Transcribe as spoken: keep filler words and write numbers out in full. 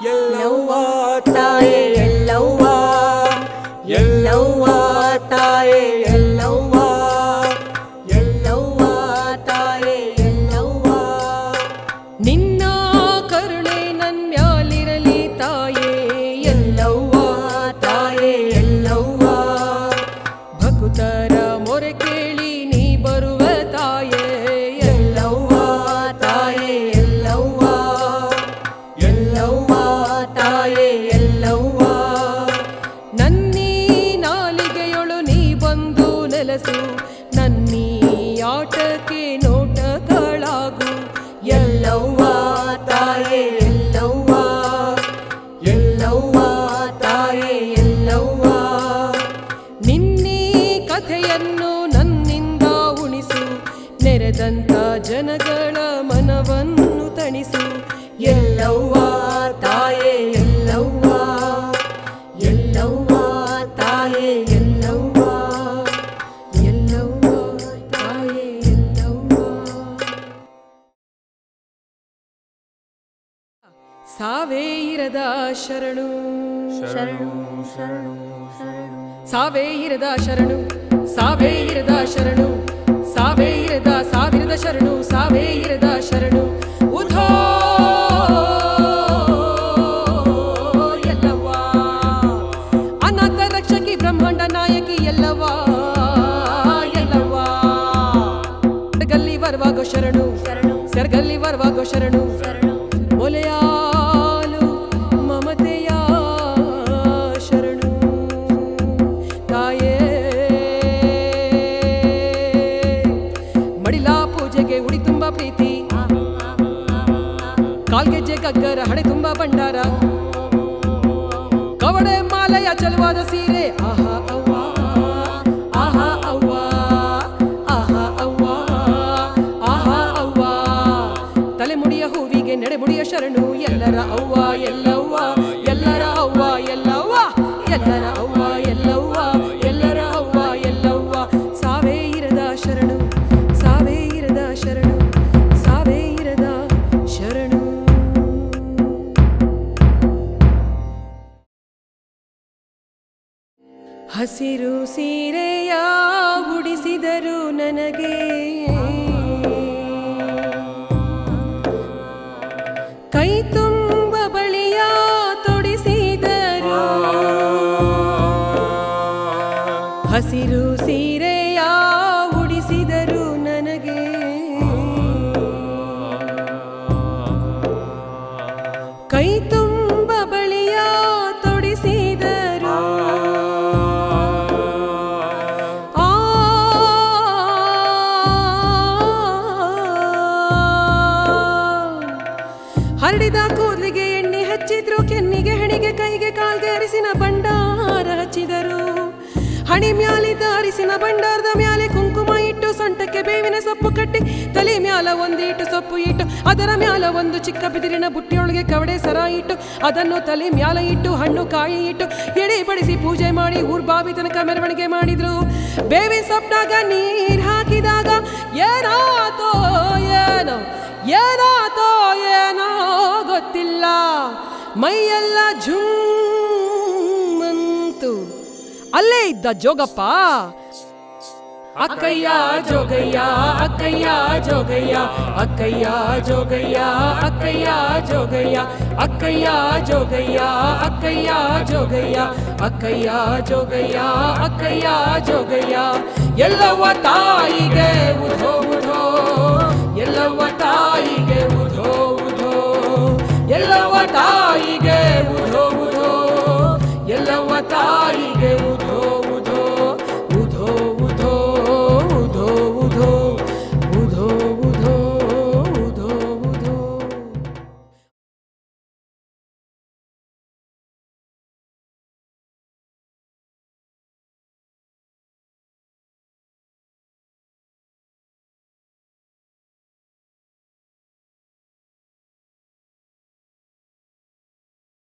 ಎಲ್ಲವ್ವ ತಾಯೇ ಎಲ್ಲವ್ವ ಎಲ್ಲವ್ವ ತಾಯೇ ಎಲ್ಲವ್ವ ಎಲ್ಲವ್ವ ತಾಯೇ ಎಲ್ಲವ್ವ ನಿನ್ನ ಕರುಣೆ ನನ್ಮ್ಯಾಲಿರಲಿ ತಾಯೇ ಎಲ್ಲವ್ವ ತಾಯೇ ಎಲ್ಲವ್ವ ಭಕ್ತರ ಮೊರೆ ಕೇಳಿ ನೀ ಬರುವ ತಾಯೇ ಎಲ್ಲವ್ವ ತಾಯೇ ಎಲ್ಲವ್ವ ಎಲ್ಲವ್ವ ತಾಯೇ ಎಲ್ಲವ್ವ ನನ್ನೀ ನಾಲಿಗೆಯೊಳು ನೀ ಬಂದು ನೆಲೆಸು ನನ್ನೀ ಆಟಕ್ಕೆ ನೋಟಗಳಾಗು ಎಲ್ಲವ್ವ ತಾಯೇ ಎಲ್ಲವ್ವ ಎಲ್ಲವ್ವ ತಾಯೇ ಎಲ್ಲವ್ವ ನಿನ್ನೀ ಕಥೆಯನ್ನು ನನ್ನಿಂದ ಉಣಿಸು ನೆರೆದಂತ ಜನಗಳ ಮನವನ್ನು ತಣಿಸು ಎಲ್ಲವ್ವ ತಾಯೇ ಎಲ್ಲವ್ವ ಎಲ್ಲವ್ವ ತಾಯೇ ಎಲ್ಲವ್ವ ಎಲ್ಲವ್ವ ತಾಯೇ ಎಲ್ಲವ್ವ ಸಾವೇ ಇರದ ಶರಣು ಶರಣು ಶರಣು ಶರಣು ಸಾವೇ ಇರದ ಶರಣು ಸಾವೇ ಇರದ ಶರಣು ಸಾವೇ ಇರದ ಸಾವಿರದ ಶರಣು ಸಾವೇ ಇರದ ಶರಣು ಉಧೋ ಎಲ್ಲವ್ವ ಅನಾಥ ರಕ್ಷಕಿ ಬ್ರಹ್ಮಾಂಡ ನಾಯಕಿ ಎಲ್ಲವ್ವ ಎಲ್ಲವ್ವ ಸರ್ಗಲ್ಲಿ ವರವಾಗೋ ಶರಣು ಶರಣು ಸರ್ಗಲ್ಲಿ ವರವಾಗೋ ಶರಣು ಶರಣು ಮೊಲೆಯಾಲು ಮಮತೆಯ ಶರಣು ತಾಯೇ ಮಡಿಲಾ ಪೂಜೆಗೆ ಉಡಿ ತುಂಬ ಪ್ರೀತಿ ಕಾಲ್ಗೆಜ್ಜೆ ಗಗ್ಗರ ಹಣೆ ತುಂಬ ಭಂಡಾರ ಕವಡೆ ಮಾಲೆಯ ಚಲುವಾದ ಸೀರೆ ಆಹಾ ಅವ್ವ ಆಹಾ ಅವ್ವ ಆಹಾ ಅವ್ವ ಆಹಾ ಅವ್ವ ತಲೆಮುಡಿಯ ಹೂವಿಗೆ ನಡೆಮುಡಿಯ ಶರಣು ಎಲ್ಲರ ಅವ್ವ ಎಲ್ಲವ್ವ ಎಲ್ಲರ ಅವ್ವ ಎಲ್ಲವ್ವ ಎಲ್ಲರ ಅವ್ವ ಎಲ್ಲವ್ವ ಎಲ್ಲರ ಅವ್ವ ಎಲ್ಲವ್ವ ಸಾವೇ ಇರದ ಶರಣು ಸಾವೇ ಇರದ ಶರಣು ಸಾವೇ ಇರದ ಶರಣು ಹಸಿರು ಸೀರೆಯ ಉಡಿಸಿದರು ನನಗೆ ಕೈ ತುಂಬ ಬಳಿಯ ತೊಡಿಸಿದರು ಹಸಿರು ಸೀರೆಯ ಉಡಿಸಿದರು ನನಗೆ ಕೈ ತುಂಬ ಬಳಿಯ ತೊಡಿಸಿದರು ಆ ಹರಡಿದ ಕೂದಲಿಗೆ ಎಣ್ಣೆ ಹಚ್ಚಿದ್ರು ಕೆನ್ನಿಗೆ ಹೆಣಿಗೆ ಕೈಗೆ ಕಾಲ್ಗೆ ಅರಿಸಿನ ಭಂಡಾರ ಹಚ್ಚಿದರು ಹಣಿ ಮ್ಯಾಲಿದ್ದ ಅರಿಸಿನ ಭಂಡಾರದ ಮ್ಯಾಲೆ ಕುಂಕುಮ ಇಟ್ಟು ಸೊಂಟಕ್ಕೆ ಬೇವಿನ ಸೊಪ್ಪು ಕಟ್ಟಿ ತಲೆ ಮ್ಯಾಲ ಒಂದಿಟ್ಟು ಸೊಪ್ಪು ಇಟ್ಟು ಅದರ ಮ್ಯಾಲ ಒಂದು ಚಿಕ್ಕ ಬಿದಿರಿನ ಬುಟ್ಟಿಯೊಳಗೆ ಕವಡೆ ಸರ ಇಟ್ಟು ಅದನ್ನು ತಲೆ ಮ್ಯಾಲ ಇಟ್ಟು ಹಣ್ಣು ಕಾಯಿ ಇಟ್ಟು ಎಡೆ ಬಡಿಸಿ ಪೂಜೆ ಮಾಡಿ ಊರ್ ಬಾವಿ ತನಕ ಮೆರವಣಿಗೆ ಮಾಡಿದ್ರು ಬೇವಿನ ಸೊಪ್ಪಾಗ ನೀರ್ ಹಾಕಿದಾಗ ಏನಾತೋ ಏನೋ ಏನಾತೋ ಏನೋ ಗೊತ್ತಿಲ್ಲ ಮೈಯೆಲ್ಲ ಝುಮ್ಮಂತು ಅಲ್ಲೇ ಇದ್ದ ಜೋಗಪ್ಪ ಅಕ್ಕಯ್ಯ ಜೋಗಯ್ಯ ಅಕ್ಕಯ್ಯ ಜೋಗಯ್ಯ ಅಕ್ಕಯ್ಯ ಜೋಗಯ್ಯ ಅಕ್ಕಯ್ಯ ಜೋಗಯ್ಯ ಅಕ್ಕಯ್ಯ ಜೋಗಯ್ಯ ಅಕ್ಕಯ್ಯ ಜೋಗಯ್ಯ ಅಕ್ಕಯ್ಯ ಜೋಗಯ್ಯ ಅಕ್ಕಯ್ಯ ಜೋಗಯ್ಯ ಎಲ್ಲವ್ವ ತಾಯಿಗೆ ಉಧೋ ಉಧೋ ಎಲ್ಲವ್ವ ತಾಯಿಗೆ ಉಧೋ ಉಧೋ ಎಲ್ಲವ್ವ ತಾಯಿಗೆ ಉಧೋ ಉಧೋ ಎಲ್ಲವ್ವ ತಾಯಿಗೆ